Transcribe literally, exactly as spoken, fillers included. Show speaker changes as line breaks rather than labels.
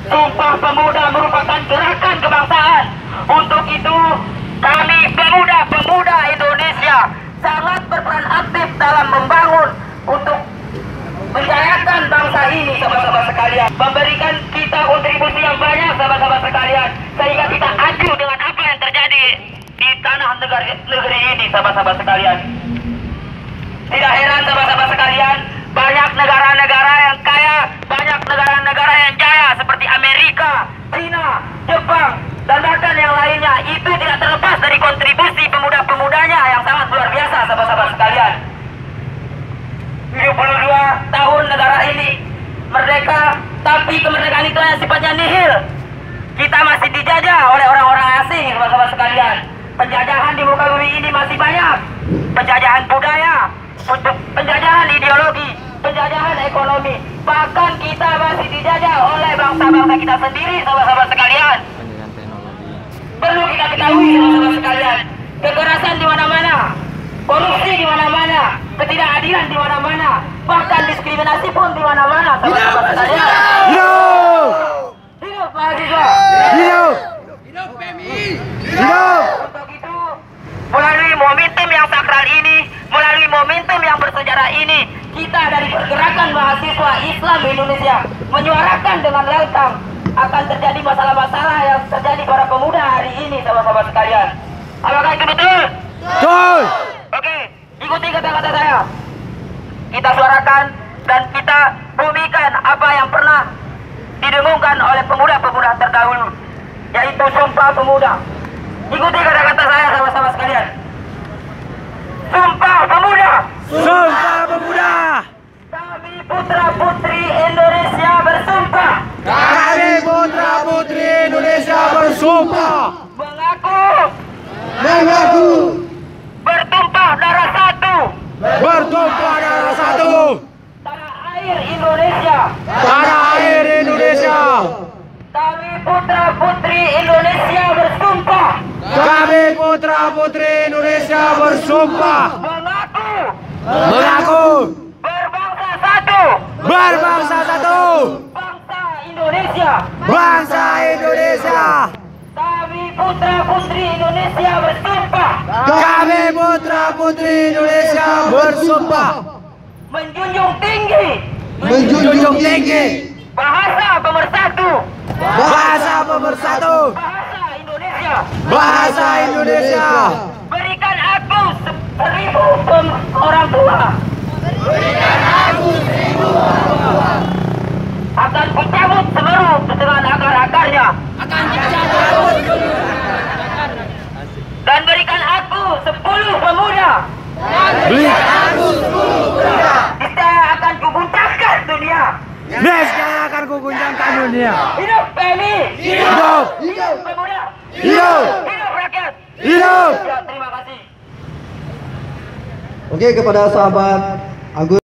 Sumpah Pemuda merupakan gerakan kebangsaan. Untuk itu kami pemuda-pemuda Indonesia sangat berperan aktif dalam membangun untuk menjayakan bangsa ini, sahabat-sahabat sekalian, memberikan kita kontribusi yang banyak, sahabat-sahabat sekalian, sehingga kita aju dengan apa yang terjadi di tanah negeri, negeri ini, sahabat-sahabat sekalian. Tidak heran, sahabat-sahabat sekalian, banyak negara-negara yang kaya, banyak negara-negara yang jaya seperti Amerika, China, Jepang, dan bahkan yang lainnya. Itu tidak terlepas dari kontribusi pemuda-pemudanya yang sangat luar biasa, sahabat-sahabat sekalian. tujuh puluh dua tahun negara ini merdeka, tapi kemerdekaan itu hanya sifatnya nihil. Kita masih dijajah oleh orang-orang asing, sahabat-sahabat sekalian. Penjajahan di muka bumi ini masih banyak. Penjajahan budaya, penjajahan ideologi, penjajahan ekonomi. Bahkan kita masih dijajah oleh bangsa-bangsa kita sendiri, sahabat-sahabat sekalian. Perlu kita ketahui, sahabat-sahabat sekalian, kekerasan di mana-mana, korupsi di mana-mana, ketidakadilan di mana-mana, bahkan diskriminasi pun di mana-mana, sahabat-sahabat sekalian.
Hidup!
Hidup mahasiswa!
Hidup!
Hidup P M I!
Hidup!
Untuk itu, melalui momentum yang sakral ini, melalui momentum yang bersejarah ini, kita dari pergerakan mahasiswa Islam Indonesia menyuarakan dengan lantang akan terjadi masalah-masalah yang terjadi para pemuda hari ini, sahabat-sahabat sekalian. Apakah itu betul?
Betul!
Oke, ikuti kata-kata saya. Kita suarakan dan kita bumikan apa yang pernah didengungkan oleh pemuda-pemuda terdahulu, yaitu Sumpah Pemuda. Ikuti kata-kata saya, sahabat-sahabat sekalian. Sumpah Pemuda.
Sumpah Pemuda!
Kami putra-putri Indonesia bersumpah.
Kami putra-putri Indonesia bersumpah
Mengaku
mengaku
bertumpah darah satu
bertumpah darah satu
tanah air Indonesia.
tanah air Indonesia.
Kami putra-putri Indonesia bersumpah
Kami putra-putri Indonesia bersumpah
mengaku
mengaku
berbangsa satu,
berbangsa satu,
bangsa Indonesia.
bangsa Indonesia.
Kami putra-putri Indonesia bersumpah
Kami putra-putri Indonesia bersumpah
menjunjung tinggi
menjunjung tinggi
bahasa pemersatu,
bahasa pemersatu,
bahasa Indonesia.
bahasa Indonesia.
Berikan aku se- seribu pem- orang tua. Berikan aku seribu orang tua. Akan kucabut seluruh dengan akar-akarnya. Akan kucabut seluruh akar-akarnya. Dan berikan aku sepuluh pemuda.
Berikan aku sepuluh pemuda.
Niscaya akan kuguncangkan dunia.
Niscaya akan kuguncangkan dunia.
Hidup P M I.
Hidup!
Hidup pemuda.
Hidup!
Hidup rakyat.
Hidup!
Ya, terima kasih.
Oke, kepada sahabat Anggun